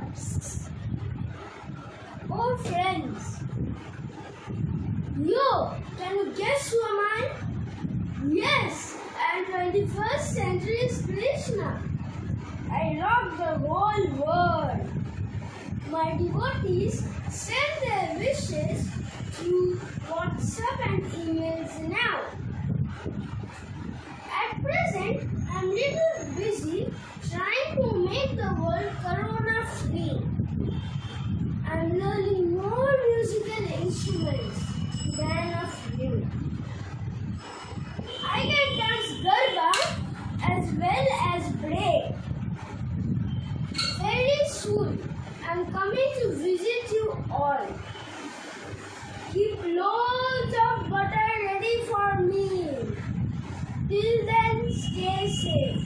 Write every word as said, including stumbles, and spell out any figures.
asks, "Oh friends, yo, can you guess who am I? Yes, I am twenty-first century's Krishna. I rock the whole world. My devotees send their wishes through WhatsApp and emails now. At present, I am little busy trying to make the world corona free. I am learning more musical instruments than a flute. I can dance garba as well as break. Very soon, I am coming to visit you all. Keep loads of butter ready for me. Till then, stay safe."